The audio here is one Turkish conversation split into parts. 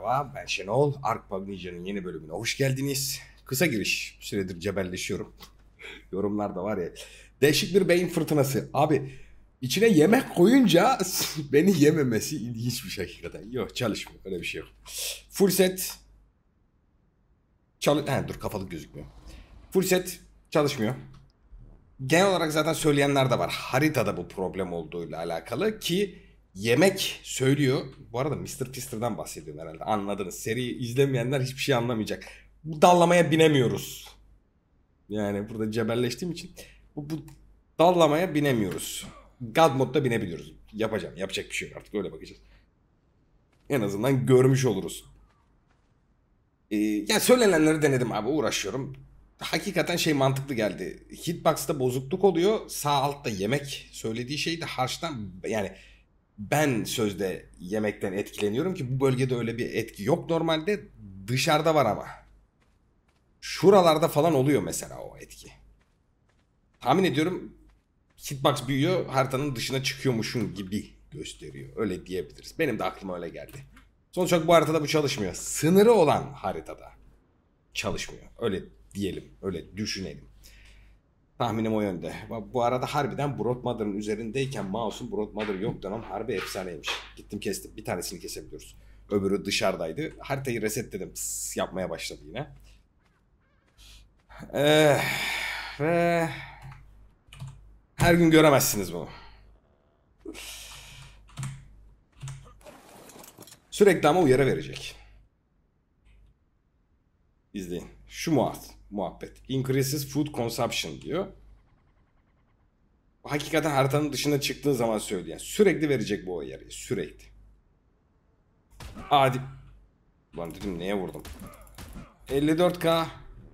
merhaba, ben Şenol. Ark Magician'ın yeni bölümüne hoş geldiniz. Kısa giriş, süredir cebelleşiyorum. Yorumlarda var ya, değişik bir beyin fırtınası. Abi, içine yemek koyunca beni yememesi ilginç bir şey hakikaten. Yok, çalışmıyor, öyle bir şey yok. Full set, dur kafalık gözükmüyor. Full set çalışmıyor. Genel olarak zaten söyleyenler de var. Haritada bu problem olduğuyla alakalı ki yemek söylüyor. Bu arada Mr. Fister'dan bahsediyorum herhalde. Anladınız. Seriyi izlemeyenler hiçbir şey anlamayacak. Bu dallamaya binemiyoruz. Yani burada cebelleştiğim için bu dallamaya binemiyoruz. God modda binebiliyoruz. Yapacağım. Yapacak bir şey yok artık. Öyle bakacağız. En azından görmüş oluruz. Yani söylenenleri denedim abi. Uğraşıyorum. Hakikaten şey mantıklı geldi. Hitbox'ta bozukluk oluyor. Sağ altta yemek söylediği şey de harçtan, yani ben sözde yemekten etkileniyorum ki bu bölgede öyle bir etki yok normalde. Dışarıda var ama. Şuralarda falan oluyor mesela o etki. Tahmin ediyorum hitbox büyüyor, haritanın dışına çıkıyormuşun gibi gösteriyor. Öyle diyebiliriz. Benim de aklıma öyle geldi. Sonuç olarak bu haritada bu çalışmıyor. Sınırı olan haritada çalışmıyor. Öyle diyelim, öyle düşünelim. Tahminim o yönde. Bu arada harbiden Broadmother'ın üzerindeyken mouse'un Broadmother yok demem harbi efsaneymiş. Gittim kestim. Bir tanesini kesebiliyoruz. Öbürü dışarıdaydı. Haritayı resetledim. Pıs, yapmaya başladı yine. Ve her gün göremezsiniz bunu. Sürekli ama uyarı verecek. İzleyin. Şu muhabbet. Increases food consumption diyor. Hakikaten haritanın dışına çıktığın zaman söyleyen. Sürekli verecek bu uyarıyı. Sürekli. Hadi. Lan dedim neye vurdum? 54K.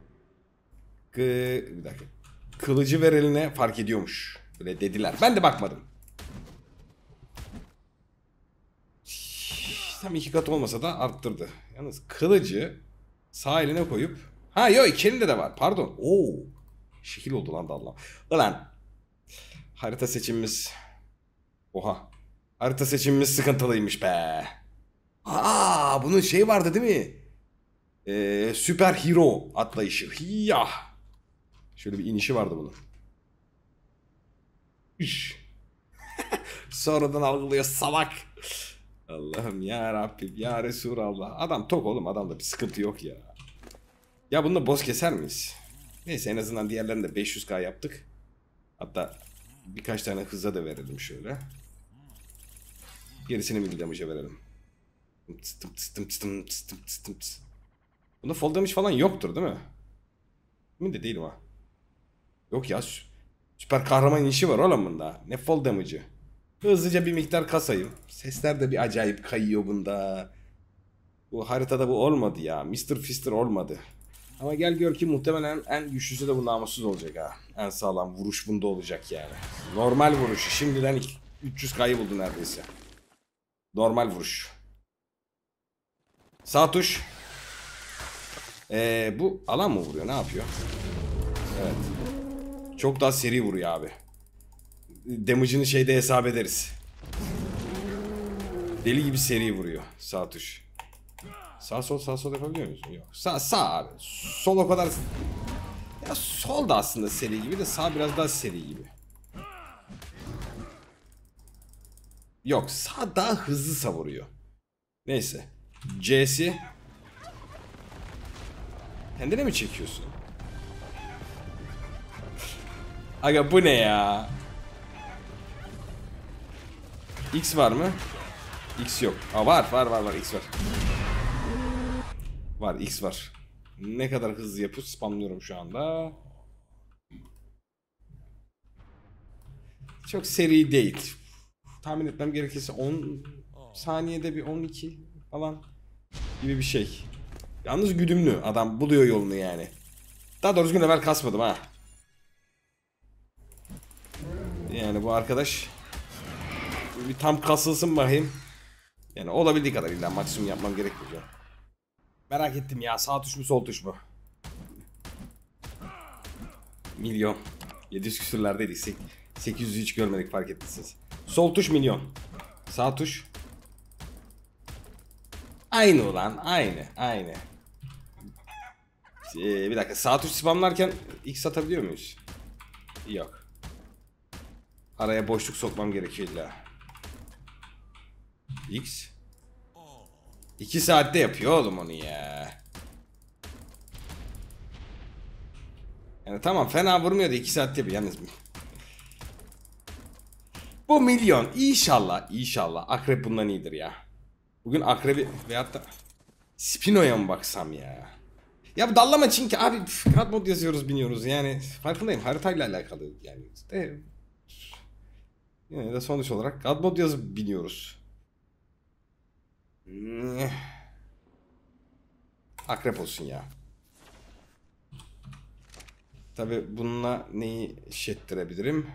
Bir dakika. Kılıcı ver eline fark ediyormuş. Böyle dediler. Ben de bakmadım. Tam 2 kat olmasa da arttırdı. Yalnız kılıcı sağ eline koyup... Ha yok, iki elinde de var. Pardon. Oo. Şekil oldu lan da Allah. Ulan. Harita seçimimiz... Oha. Harita seçimimiz sıkıntılıymış be. Aa, bunun şey vardı değil mi? Süper hero atlayışı. Hiyah. Şöyle bir inişi vardı bunun. Üş. Sonradan algılıyor salak. Allah'ım ya Rabbim ya Resulallah. Adam tok oğlum, adamda bir sıkıntı yok ya. Ya bununla boss keser miyiz? Neyse, en azından diğerlerini de 500k yaptık. Hatta birkaç tane hıza da verelim şöyle. Gerisini mil damage'a verelim. Bunda fall damage falan yoktur değil mi? Emin de değilim ha. Yok ya, süper kahraman inişi var oğlum bunda. Ne fall damage'ı. Hızlıca bir miktar kasayım. Sesler de bir acayip kayıyor bunda. Bu haritada bu olmadı ya. Mr. Fister olmadı. Ama gel gör ki muhtemelen en güçlüsü de bu namussuz olacak ha. En sağlam vuruş bunda olacak yani. Normal vuruşu. Şimdiden 300K'yı buldu neredeyse. Normal vuruş. Sağ tuş. Bu alan mı vuruyor? Ne yapıyor? Evet. Çok daha seri vuruyor abi. Damage'ını şeyde hesap ederiz. Deli gibi seri vuruyor. Sağ tuş. Sağ sol yapabiliyor musun? Yok. Sağ abi. Sol o kadar... Ya sol da aslında seri gibi de sağ biraz daha seri gibi. Yok, sağ daha hızlı savuruyor. Neyse. C'si. Kendine mi çekiyorsun? Aga bu ne ya? X var mı? X yok. Aa, var X var. Var, X var. Ne kadar hızlı yapıp spamlıyorum şu anda. Çok seri değil. Tahmin etmem gerekirse 10 saniyede bir 12 falan gibi bir şey. Yalnız güdümlü. Adam buluyor yolunu yani. Daha doğrusu gün evvel kasmadım ha. Yani bu arkadaş bir tam kasılsın bakayım. Yani olabildiği kadarıyla maksimum yapmam gerekmiyor. Merak ettim ya, sağ tuş mu sol tuş mu? Milyon. 700 küsürlerdeydik. 800'ü hiç görmedik, fark ettiyseniz. Sol tuş milyon. Sağ tuş. Aynı ulan. Aynı. Bir dakika. Sağ tuş spamlarken X atabiliyor muyuz? Yok. Araya boşluk sokmam gerekiyor illa. X. 2 saatte yapıyor oğlum onu ya. Yani tamam, fena vurmuyor da 2 saatte yapıyor yalnız. Bu milyon inşallah akrep bundan iyidir ya. Bugün akrebi veyahut da Spino'ya mı baksam ya? Ya bu dallama çünkü abi God mod yazıyoruz, biniyoruz yani, farkındayım, haritayla alakalı yani. Yine de sonuç olarak God mod yazıp biniyoruz. Akrep olsun ya. Tabi bununla neyi şettirebilirim?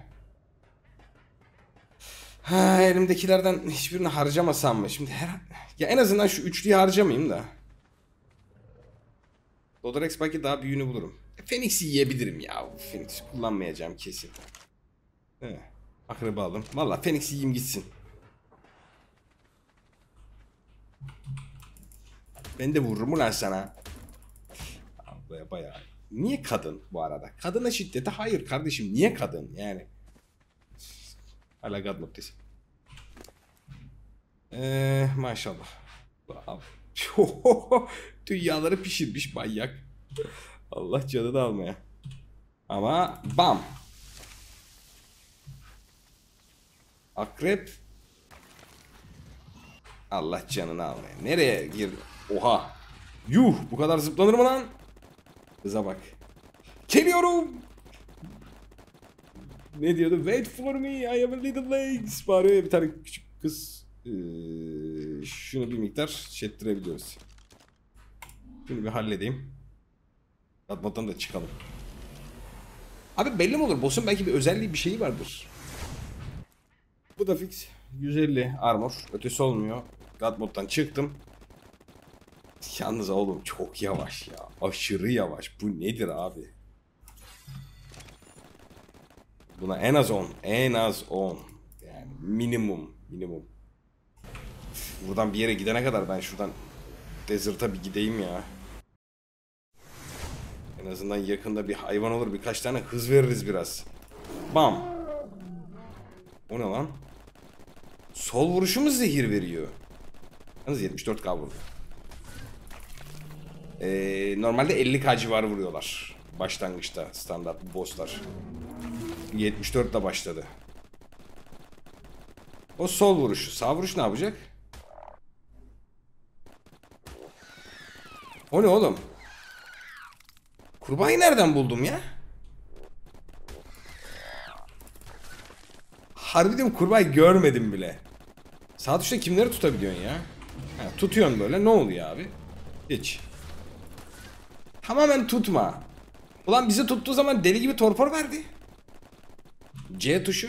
Ha, elimdekilerden hiçbirini harcamasam mı? Şimdi ya en azından şu üçlüyü harcamayayım da. Dodorex belki daha büyüğünü bulurum. Phoenix'i yiyebilirim ya. Phoenix kullanmayacağım kesin. Evet. Akraba aldım. Valla Phoenix'i yiyeyim gitsin. Ben de vururum ulan sana. Bayağı. Niye kadın bu arada? Kadına şiddete hayır kardeşim. Niye kadın yani? Hala God noktası. Maşallah. Dünyaları pişirmiş manyak. Allah canını almaya. Ama bam. Akrep. Allah canını almaya. Nereye girdi? Oha. Yuh, bu kadar zıplanır mı lan? Kıza bak. Geliyorum. Ne diyordu? Wait for me, I have a little legs. Bağırıyor bir tane küçük kız. Şunu bir miktar çettirebiliyoruz. Şunu bir halledeyim. Atmadan da çıkalım. Abi belli mi olur? Boss'un belki bir özelliği, bir şeyi vardır. Bu da fix. 150 armor. Ötesi olmuyor. God moddan çıktım. Yalnız oğlum çok yavaş ya. Aşırı yavaş. Bu nedir abi? Buna en az 10. En az 10. Yani minimum. Buradan bir yere gidene kadar ben şuradan Desert'a bir gideyim ya. En azından yakında bir hayvan olur, birkaç tane hız veririz biraz. Bam. O ne lan? Sol vuruşumuz zehir veriyor. Yalnız 74k vurdu. Normalde 50k civarı vuruyorlar. Başlangıçta standart bosslar. 74 ile başladı. O sol vuruşu. Sağ vuruş ne yapacak? O ne oğlum? Kurbağayı nereden buldum ya? Harbiden kurbağayı görmedim bile. Sağ tuşta kimleri tutabiliyorsun ya? Ha, tutuyorsun böyle, ne oluyor abi? Hiç. Tamamen tutma. Ulan bizi tuttuğu zaman deli gibi torpor verdi. C tuşu.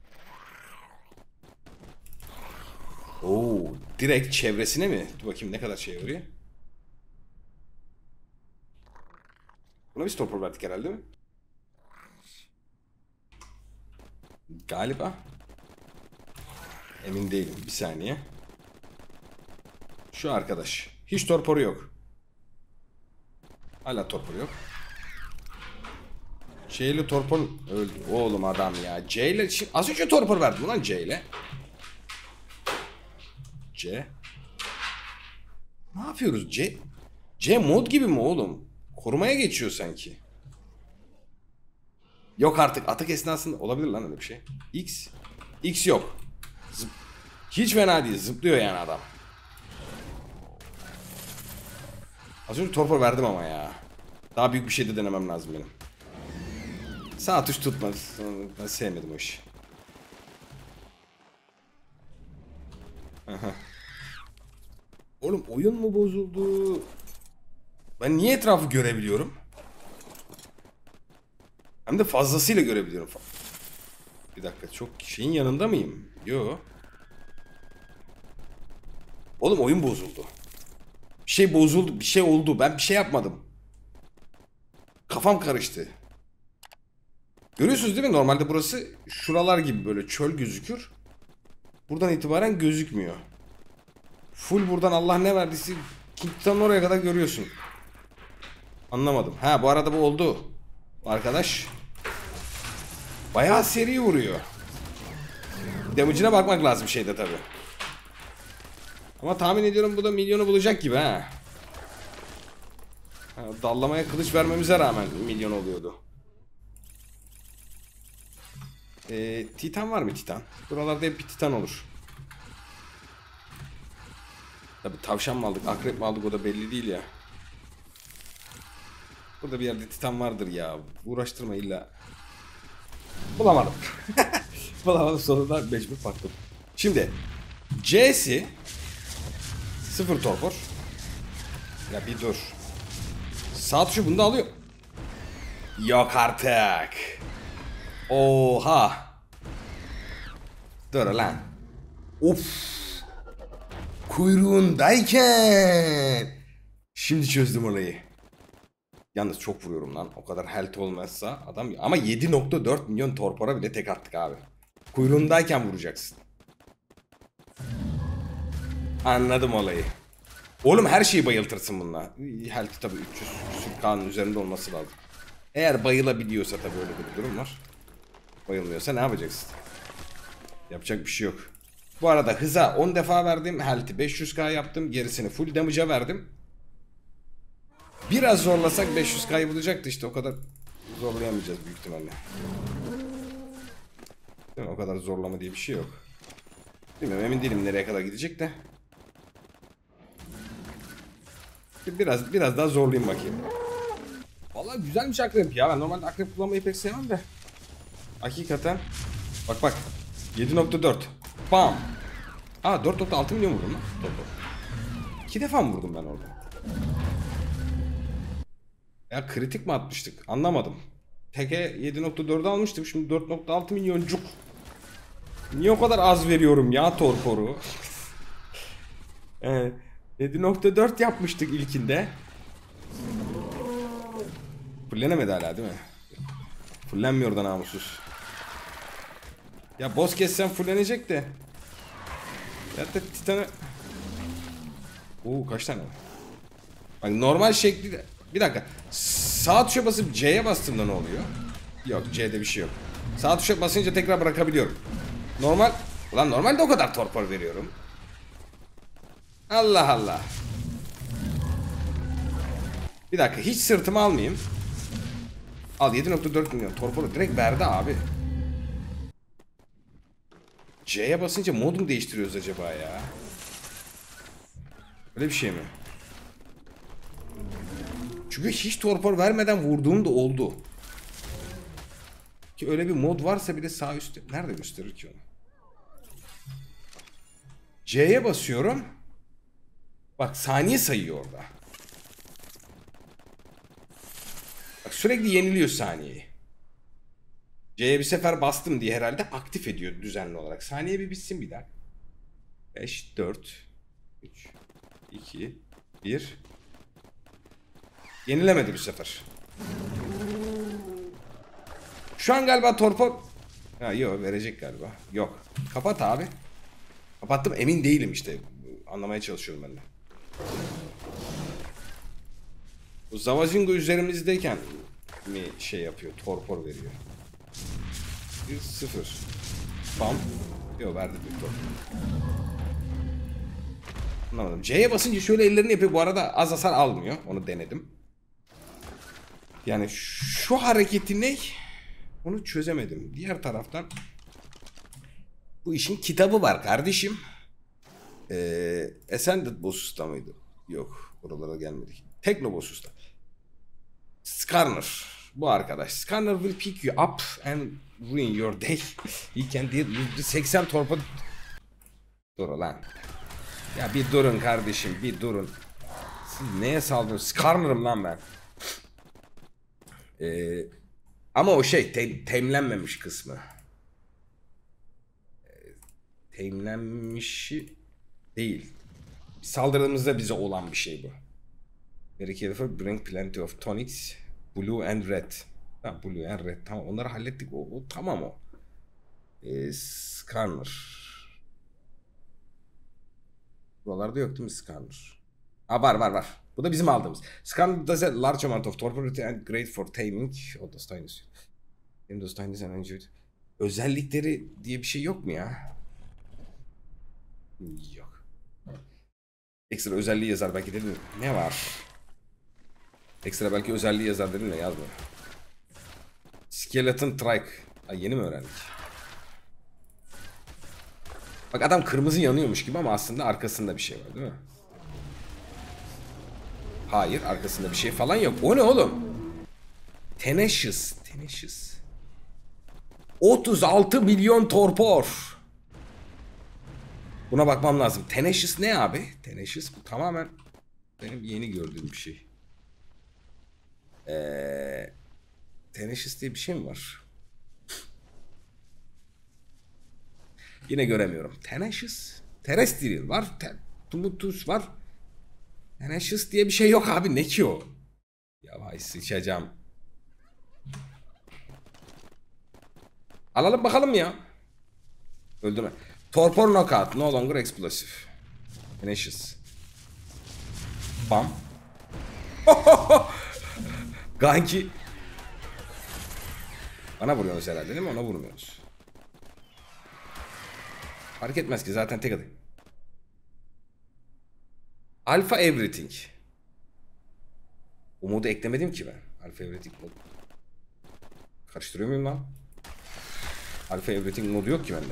Oo, direkt çevresine mi? Dur bakayım ne kadar şey vuruyor. Buna biz torpor verdik herhalde, değil mi? Galiba. Emin değilim. Bir saniye. Şu arkadaş. Hiç torporu yok. Hala torporu yok. C ile torpor öldü. Oğlum adam ya. C ile az önce torpor verdim lan C ile. C. Ne yapıyoruz C? C mod gibi mi oğlum? Korumaya geçiyor sanki. Yok artık, atak esnasında olabilir lan öyle bir şey. X. X yok. Hiç fena değil. Zıplıyor yani adam. Az önce torpor verdim ama ya. Daha büyük bir şey de denemem lazım benim. Sağ tuş tutmaz. Ben sevmedim o işi. Aha. Oğlum oyun mu bozuldu? Ben niye etrafı görebiliyorum? Hem de fazlasıyla görebiliyorum. Bir dakika, çok şeyin yanında mıyım? Yo. Oğlum oyun bozuldu. Bir şey bozuldu, bir şey oldu. Ben bir şey yapmadım. Kafam karıştı. Görüyorsunuz değil mi? Normalde burası şuralar gibi böyle çöl gözükür. Buradan itibaren gözükmüyor. Full buradan Allah ne verdiyse Kington'un oraya kadar görüyorsun. Anlamadım. Ha bu arada bu oldu. Arkadaş. Bayağı seri vuruyor. Damage'ine bakmak lazım şeyde tabi. Ama tahmin ediyorum bu da milyonu bulacak gibi ha. Dallamaya kılıç vermemize rağmen milyon oluyordu. Titan var mı Titan? Buralarda hep bir Titan olur. Tabi tavşan mı aldık, akrep mi aldık o da belli değil ya. Burada bir yerde Titan vardır ya. Uğraştırma illa. Bulamadım. Bulamadım, sonunda mecbur baktım. Şimdi C'si 0 torpor. Ya bir dur. Sağ tuşu bunu da alıyor. Yok artık. Oha. Dur lan. Of. Kuyruğundayken. Şimdi çözdüm olayı. Yalnız çok vuruyorum lan. O kadar health olmazsa adam. Ama 7.4 milyon torpora bile tek attık abi. Kuyruğundayken vuracaksın. Anladım olayı. Oğlum her şeyi bayıltırsın bununla. Health tabii 300 K'nın üzerinde olması lazım. Eğer bayılabiliyorsa tabii öyle bir durum var. Bayılmıyorsa ne yapacaksın? Yapacak bir şey yok. Bu arada hıza 10 defa verdim. Health'i 500k yaptım. Gerisini full damage'a verdim. Biraz zorlasak 500k'yı bulacaktı işte. O kadar zorlayamayacağız büyük ihtimalle. Değil mi? O kadar zorlama diye bir şey yok. Bilmiyorum, emin değilim nereye kadar gidecek de. Biraz daha zorlayayım bakayım. Vallahi güzelmiş akrep ya. Ben normalde akrep kullanmayı pek sevmem de. Hakikaten. Bak. 7.4. Bam. 4.6 milyon vurdum lan. 2 defa mı vurdum ben orada? Ya kritik mi atmıştık? Anlamadım. Teke 7.4'ü almıştım. Şimdi 4.6 milyoncuk. Niye o kadar az veriyorum ya torporu? 7.4 yapmıştık ilkinde. Fullenemedi hala değil mi? Fullenmiyor da namussuz. Ya boss kessem fullenecek de. Ya da Titan'ı... kaç tane var? Bak normal şekli de... Bir dakika. Sağ tuşa basıp C'ye bastığımda ne oluyor? Yok, C'de bir şey yok. Sağ tuşa basınca tekrar bırakabiliyorum. Normal... Ulan normalde o kadar torpor veriyorum. Allah Allah. Bir dakika, hiç sırtımı almayayım. Al 7.4 milyon torporu direkt verdi abi. C'ye basınca mod mu değiştiriyoruz acaba ya? Öyle bir şey mi? Çünkü hiç torpor vermeden vurduğum da oldu. Ki öyle bir mod varsa bir de sağ üstte. Nerede gösterir ki onu? C'ye basıyorum. Bak saniye sayıyor orada. Bak sürekli yeniliyor saniyeyi. C'ye bir sefer bastım diye herhalde aktif ediyor düzenli olarak. Saniye bir bitsin bir daha. 5, 4, 3, 2, 1. Yenilemedi bu sefer. Şu an galiba torpor... Yok verecek galiba. Yok. Kapat abi. Kapattım, emin değilim işte. Anlamaya çalışıyorum ben de. Bu Zavazingo üzerimizdeyken mi şey yapıyor? Torpor veriyor. 1-0. Bam. Yok verdi bir torpor. Anlamadım. C'ye basınca şöyle ellerini yapıyor. Bu arada az hasar almıyor. Onu denedim. Yani şu hareketi ne? Onu çözemedim. Diğer taraftan bu işin kitabı var kardeşim. Ascended Boss'ta mıydı? Yok. Oralara gelmedik. Tekno Boss'ta. Skarner. Bu arkadaş. Skarner will pick you up and ruin your day. He can deal with 80 torpa... Dur lan. Ya bir durun kardeşim. Bir durun. Siz neye saldırıyorsunuz? Skarner'ım lan ben. Ama o şey temlenmemiş kısmı. Temlenmişi değil. Saldırdığımızda bize olan bir şey bu. Very careful, bring plenty of tonics, blue and red. Ha, blue and red, tamam, onları hallettik, o tamam o. Skarner. Buralarda yok değil mi Skarner? Aa, var. Bu da bizim aldığımız. Skarner does a large amount of torpidity and great for taming. O da Steinus. Benim de Steinus and enjoyed. Özellikleri diye bir şey yok mu ya? Yok. Ekstra özelliği yazar belki dedim. Ne var? Ekstra belki özelliği yazar dedim de yazmıyor. Skeleton Trike. Ay, yeni mi öğrendik? Bak adam kırmızı yanıyormuş gibi ama aslında arkasında bir şey var değil mi? Hayır, arkasında bir şey falan yok. O ne oğlum? Tenacious. 36 milyon torpor. Buna bakmam lazım. Tenacious ne abi? Tenacious bu tamamen benim yeni gördüğüm bir şey. Tenacious diye bir şey mi var? Yine göremiyorum. Tenacious. Terrestrial var. Tumultuous var. Tenacious diye bir şey yok abi. Ne ki o? Yavaş sıçacağım. Alalım bakalım ya. Öldürme. Torpor knockout. No longer explosive. Tenacious. Bam. Ganki. Bana vuruyorsunuz herhalde değil mi? Ona vurmuyoruz. Fark etmez ki zaten tek adım. Alpha Everything. O modu eklemedim ki ben. Alpha Everything modu. Karıştırıyor muyum lan? Alpha Everything modu yok ki bende.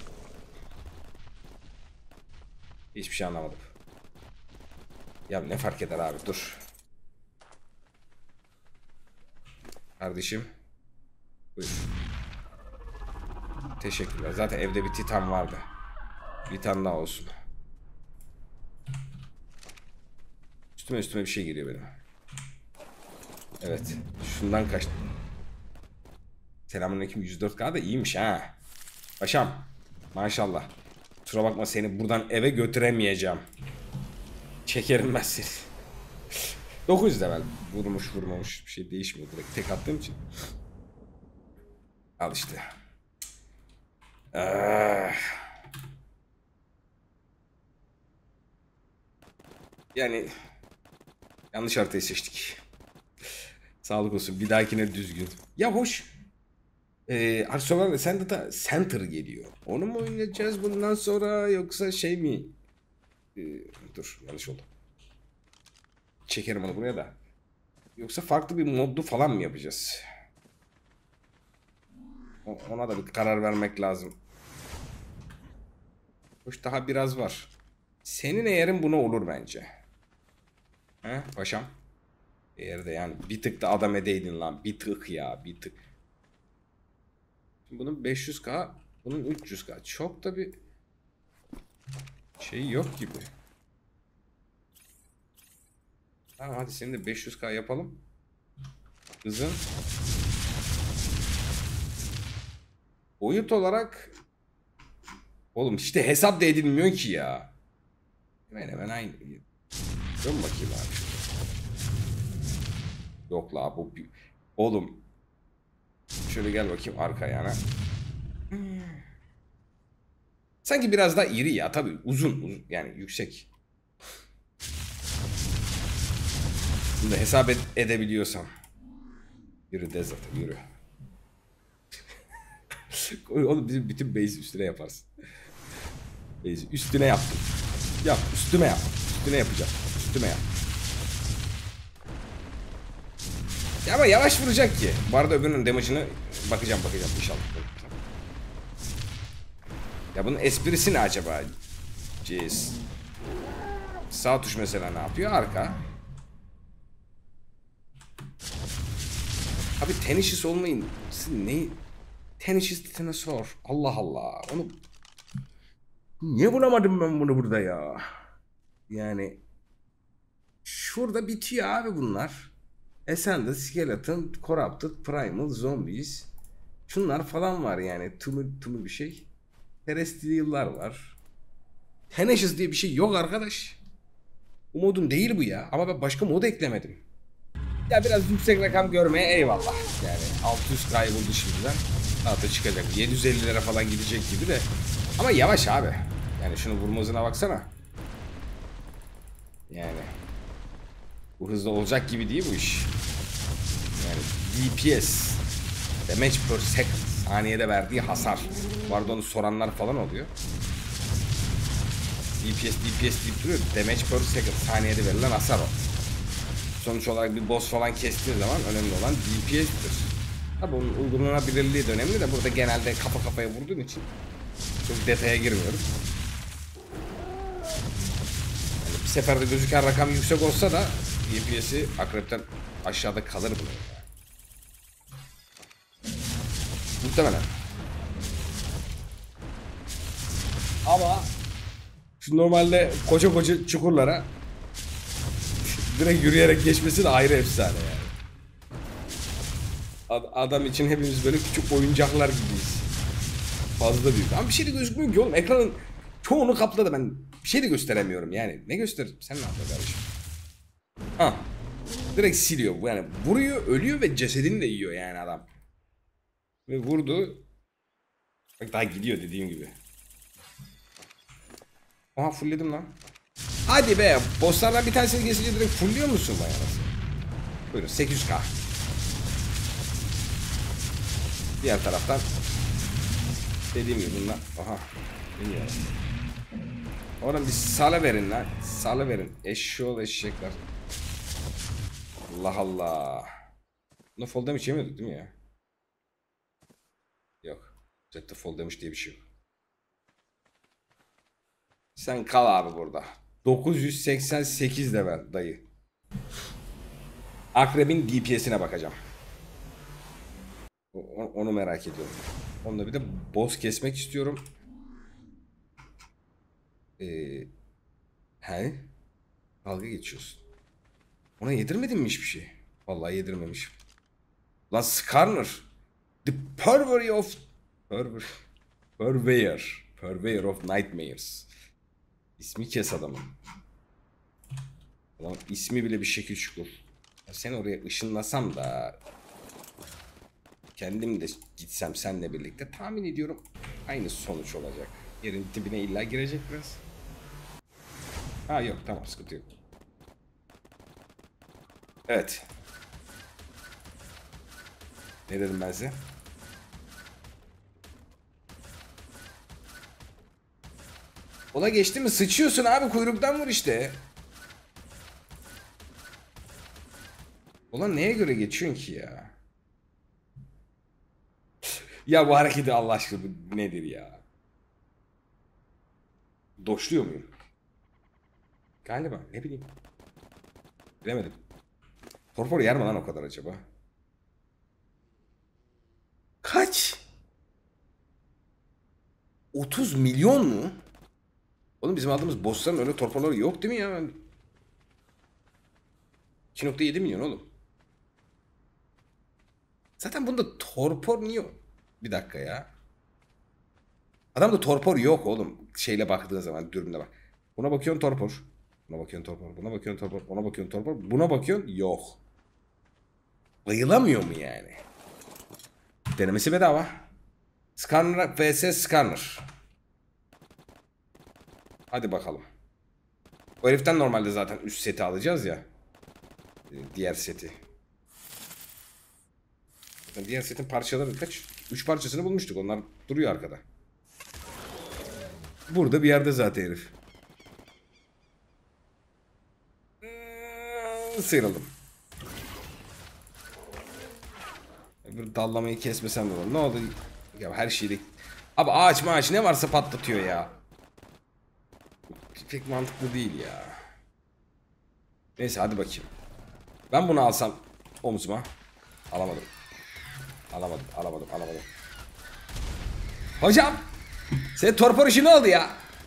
Hiçbir şey anlamadım. Ya ne fark eder abi, dur. Kardeşim. Buyur. Teşekkürler. Zaten evde bir titan vardı. Bir tane daha olsun. Üstüme bir şey geliyor benim. Evet. Şundan kaçtım. Selamünaleyküm, 104K da iyiymiş ha. Paşam. Maşallah. Kusura bakma, seni buradan eve götüremeyeceğim. Çekerim ben seni. 900 level. Vurmamış bir şey değişmiyor. Direkt tek attığım için. Al işte. Yani yanlış haritayı seçtik. Sağlık olsun. Bir dahakine düzgün. Ya hoş. Arsenal sende de Center geliyor. Onu mu oynayacağız bundan sonra, yoksa şey mi? Dur, yanlış oldu. Çekerim onu buraya da. Yoksa farklı bir modlu falan mı yapacağız? Ona da bir karar vermek lazım. Hoş, daha biraz var. Senin eğerin buna olur bence. He paşam? Eğer de yani bir tık da adam edeydin lan. Bir tık ya, bir tık. Bunun 500K, bunun 300K. Çok da bir şey yok gibi. Tamam, hadi senin de 500K yapalım. Kızın. Boyut olarak oğlum işte hesap da edilmiyor ki ya. Hemen aynı. Dön bakayım abi. Yok la bu. Oğlum. Şöyle gel bakayım arka yana. Sanki biraz daha iri ya, tabii uzun yani yüksek. Bunu da hesap edebiliyorsam. Yürü Desert, yürü. Oğlum bizim bütün base'i üstüne yaparsın. Base'i üstüne yaptım. Yap, üstüme yap. Üstüne yapacağım. Üstüme yap. Ya ama yavaş vuracak ki. Bu arada öbürünün damage'ını bakacağım inşallah. Ya bunun esprisi ne acaba? Jeez. Sağ tuş mesela ne yapıyor? Arka. Abi Tenacious olmayın. Siz ne? Tenacious Titanosaur. Allah Allah. Onu niye bulamadım ben bunu burada ya? Yani şurada bitiyor abi bunlar. Ascended, Skeleton, Corrupted, Primal, Zombies. Şunlar falan var yani. Tümü bir şey. Terrestrial'lar var. Tenacious diye bir şey yok arkadaş. Bu modun değil bu ya. Ama ben başka mod eklemedim. Ya biraz yüksek rakam görmeye eyvallah. Yani 600K'yı buldu şimdiden. Daha da çıkacak. 750 lira falan gidecek gibi de. Ama yavaş abi. Yani şunu vurma hızına baksana. Yani bu hızlı olacak gibi değil bu iş. Yani DPS, damage per second, saniyede verdiği hasar. Bu arada onu soranlar falan oluyor. DPS deyip duruyor. Damage per second, saniyede verilen hasar o. Sonuç olarak bir boss falan kestiği zaman önemli olan DPS'tir. Tabi bunun uygulanabilirliği de önemli de burada genelde kafa kafaya vurduğum için çok detaya girmiyorum. Yani bir seferde gözüken rakam yüksek olsa da DPS'i akrepten aşağıda kalır bile. Muhtemelen. Ama şu normalde koca koca çukurlara direkt yürüyerek geçmesi de ayrı efsane yani. Adam için hepimiz böyle küçük oyuncaklar gibiyiz. Fazla büyük. Ama bir şey de gözükmüyor ki oğlum. Ekranın çoğunu kapladı. Ben bir şey de gösteremiyorum yani. Ne gösteririm? Sen ne yapıyorsun kardeşim? Ha. Direkt siliyor. Yani vuruyor, ölüyor ve cesedini de yiyor yani adam. Ve vurdu. Bak daha gidiyor dediğim gibi. Aha fullledim lan. Hadi be. Bosslardan bir tanesini kesince direkt fullliyor musun bayağı? Buyurun 800k. Diğer taraftan dediğim gibi bunlar. Aha. Bilmiyorum. Oğlum bir salı verin lan. Salı verin. Eşşoğlu eşekler. Allah Allah. Bunda fall damage yemiyorduk değil mi ya? Yok. Zette fall damage diye bir şey yok. Sen kal abi burada. 988 level dayı. Akrebin DPS'ine bakacağım. Onu merak ediyorum. Onda bir de boss kesmek istiyorum. He? Dalga geçiyorsun. Ona yedirmedin mi hiçbir şey? Vallahi yedirmemişim. Lan Skarner. The Purveyor of Nightmares. İsmi kes adamın. Lan ismi bile bir şekil şukul. Seni oraya ışınlasam da kendim de gitsem seninle birlikte tahmin ediyorum aynı sonuç olacak. Yerin dibine illa girecek biraz. Ha yok tamam sıkıntı yok. Evet. Ne dedim ben size? Ola geçti mi? Sıçıyorsun abi, kuyruktan vur işte. Ulan neye göre geçiyorsun ki ya? Ya bu hareketi Allah aşkına bu nedir ya? Doşluyor muyum? Galiba ne bileyim. Bilemedim. Torpor yer mi lan o kadar acaba? Kaç? 30 milyon mu? Oğlum bizim aldığımız bossların öyle torporları yok değil mi ya? 2,7 milyon oğlum. Zaten bunda torpor niye? Bir dakika ya. Adamda torpor yok oğlum. Şeyle baktığın zaman dürbünle bak. Buna bakıyorsun torpor. Buna bakıyorsun torpor. Buna bakıyorsun torpor. Buna bakıyorsun torpor. Buna bakıyorsun yok. Bayılamıyor mu yani? Denemesi bedava. Scanner vs Scanner. Hadi bakalım. O heriften normalde zaten üst seti alacağız ya. Diğer seti. Diğer setin parçaları kaç? 3 parçasını bulmuştuk. Onlar duruyor arkada. Burada bir yerde zaten herif. Sıyrıldım. Bir dallamayı kesmesem de olur. Ne oldu? Ya her şeyde... Abi ağaç ne varsa patlatıyor ya. Pek mantıklı değil ya. Neyse hadi bakayım. Ben bunu alsam omzuma. Alamadım. Alamadım. Hocam. Senin torpor işi ne oldu ya?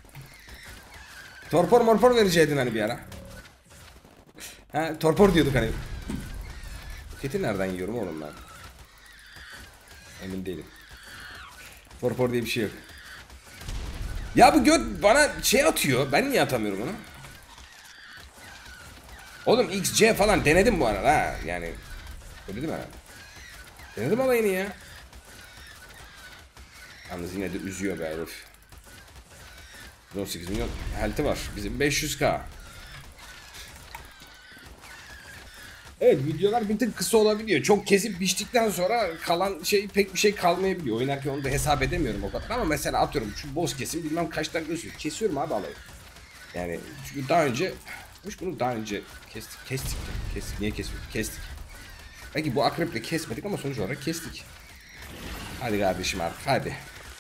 Torpor vereceydin hani bir ara. Ha, torpor diyorduk hani. Roketi nereden yiyorum oğlum ben? Emin değilim. Torpor diye bir şey yok. Ya bu göt bana şey atıyor. Ben niye atamıyorum onu? Oğlum XC falan denedim bu arada ha. Yani öyle değil mi herhalde? Denedim olayını ya. Yalnız yine de üzüyor be herif. 18 milyon health'i var. Bizim 500k. Evet, videolar bir tık kısa olabiliyor. Çok kesip biçtikten sonra kalan şey pek bir şey kalmayabiliyor. Oynarken onu da hesap edemiyorum o kadar. Ama mesela atıyorum şu boss kesim bilmem kaç dakika sürüyor. Kesiyorum abi alayı. Yani çünkü daha önce bunu daha önce kestik. Niye kesiyoruz? Kestik. Belki bu akreple kesmedik ama sonuç olarak kestik. Hadi kardeşim artık hadi.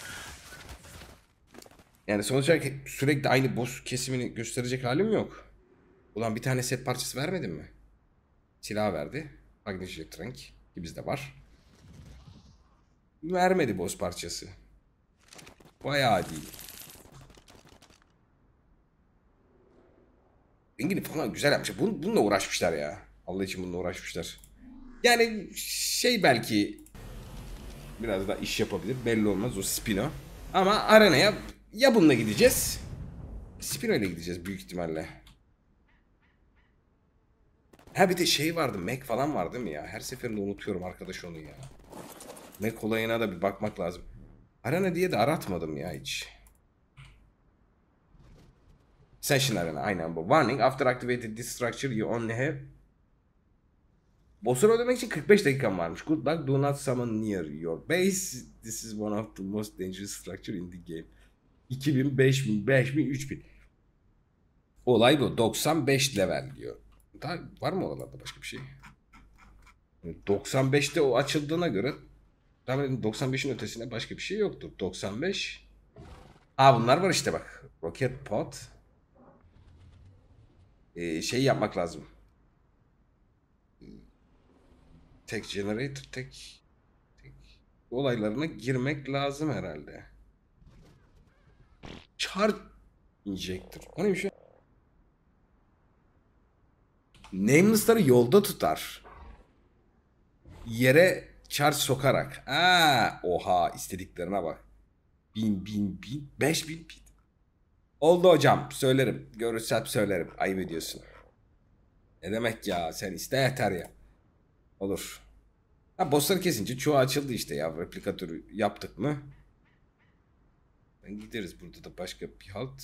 Yani sonuç olarak sürekli aynı boss kesimini gösterecek halim yok. Ulan bir tane set parçası vermedin mi? Silah verdi. Magnetic Trank ki bizde var. Vermedi boss parçası. Bayağı değil. Rengini falan güzel yapmışlar. Bununla uğraşmışlar ya. Allah için bununla uğraşmışlar. Yani şey belki biraz daha iş yapabilir. Belli olmaz o Spino. Ama arenaya ya bununla gideceğiz. Spino ile gideceğiz büyük ihtimalle. Ha bir de şey vardı. Mac falan var değil mi ya? Her seferinde unutuyorum arkadaş onu ya. Mac olayına da bir bakmak lazım. Arena diye de aratmadım ya hiç. Session Arena aynen bu. Warning, after activated this structure you only have... Boss'u ödemek için 45 dakikam varmış. Good luck, do not summon near your base. This is one of the most dangerous structure in the game. 2000, 5000, 5000, 3000. Olay bu. 95 level diyor. Daha var mı oralarda başka bir şey? 95'te o açıldığına göre tahmin 95'in ötesinde başka bir şey yoktur. 95. Bunlar var işte bak. Rocket Pod. Şey yapmak lazım. Tek generator, tek olaylarına girmek lazım herhalde. Charge injector. O ne bir şey? Nameless'ları yolda tutar. Yere charge sokarak. Oha istediklerine bak. 1000, 5000. Oldu hocam. Söylerim. Görürsem söylerim. Ayıp ediyorsun. Ne demek ya? Sen iste yeter ya. Olur. Bossları kesince çoğu açıldı işte ya. Replikatörü yaptık mı? Gideriz burada da başka bir halt.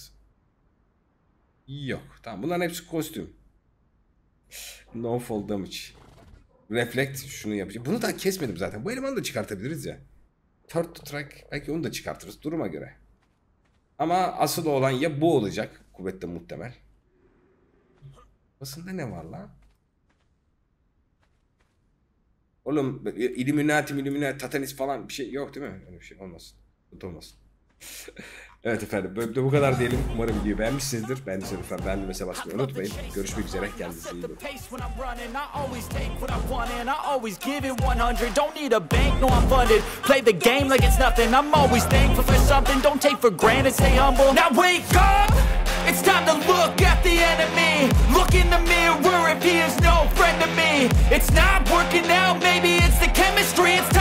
Yok. Tamam bunların hepsi kostüm. No fall damage. Reflect şunu yapacağım. Bunu da kesmedim zaten. Bu elemanı da çıkartabiliriz ya. Third to track. Belki onu da çıkartırız duruma göre. Ama asıl olan ya bu olacak. Kuvvetle muhtemel. Basında ne var lan? Oğlum Illuminati, Tatanis falan bir şey yok değil mi? Öyle bir şey olmasın. Kötü olmasın. Evet efendim bölümde bu kadar diyelim. Umarım videoyu beğenmişsinizdir. Beğendiyseniz lütfen beğendiği mesela basmayı unutmayın. Görüşmek üzere. Kendinize iyi bakın. Play the game like it's nothing. I'm always thankful for something. Don't take for granted, stay humble. Now wake up! It's time to look at the enemy. Look in the mirror if he is no friend to me. It's not working out, maybe it's the chemistry. It's time